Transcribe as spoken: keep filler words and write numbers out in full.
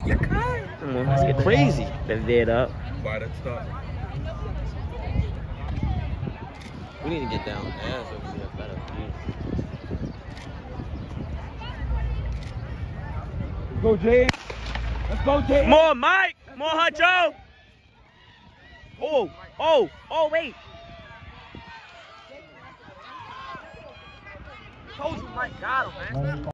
You can't. Come on, let's get crazy. That's dead up. Why that stop? We need to get down ass over here. Better view. Let's go, Jay. Let's go, Jay. More Mike. More Huncho. Oh, oh, oh, wait. Told you Mike got him, man.